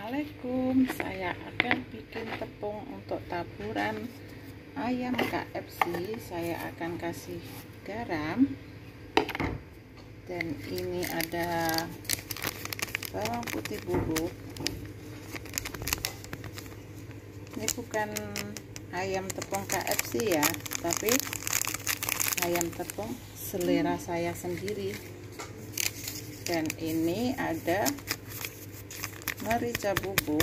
Assalamualaikum, saya akan bikin tepung untuk taburan ayam KFC. Saya akan kasih garam, dan ini ada bawang putih bubuk. Ini bukan ayam tepung KFC ya, tapi ayam tepung selera saya sendiri. Dan ini ada merica bubuk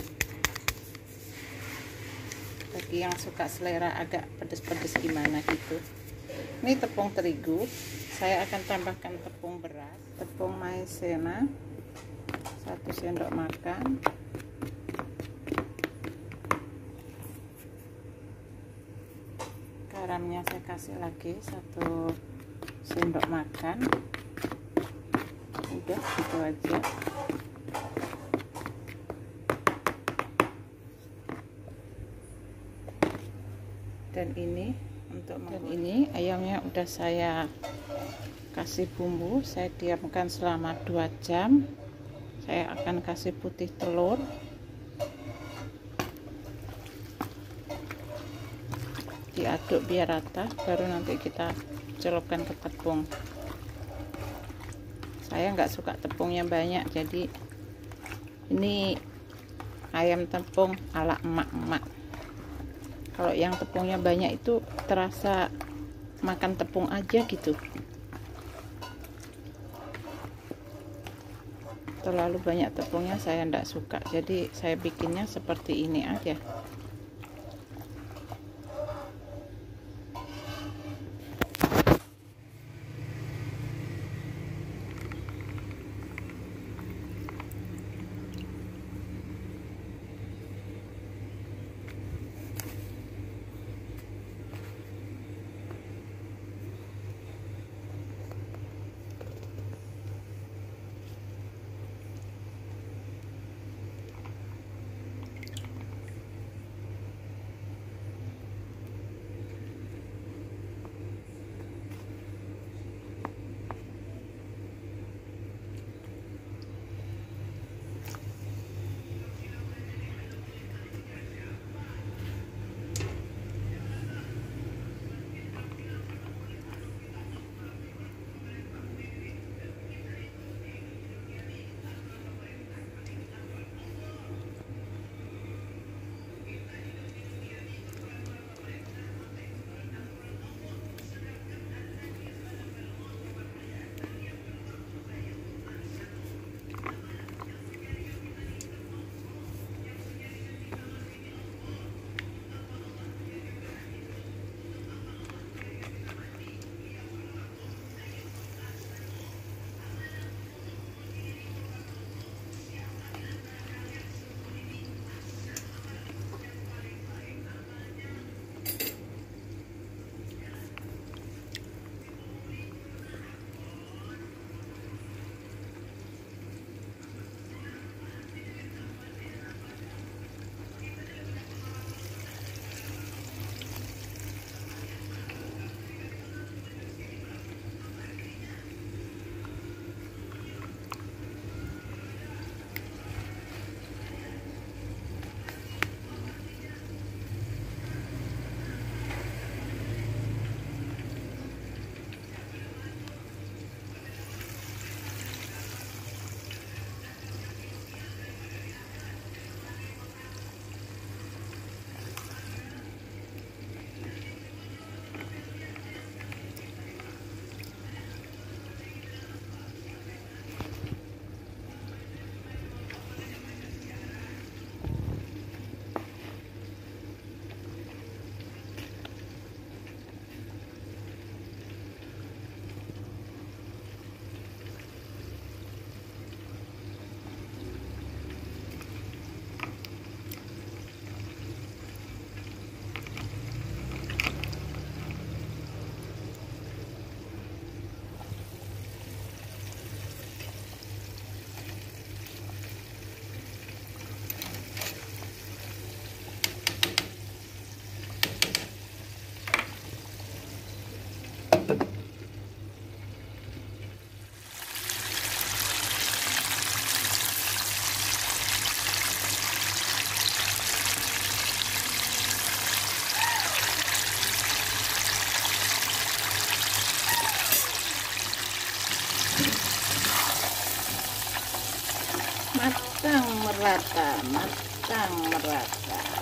bagi yang suka selera agak pedes-pedes gimana gitu. Ini tepung terigu, saya akan tambahkan tepung beras, tepung maizena 1 sendok makan, garamnya saya kasih lagi 1 sendok makan. Udah gitu aja. Dan ini ayamnya udah saya kasih bumbu, saya diamkan selama 2 jam. Saya akan kasih putih telur, diaduk biar rata, baru nanti kita celupkan ke tepung. Saya nggak suka tepungnya banyak, jadi ini ayam tepung ala emak-emak. Kalau yang tepungnya banyak itu terasa makan tepung aja gitu. Terlalu banyak tepungnya saya enggak suka. Jadi saya bikinnya seperti ini aja. matang merata, matang merata.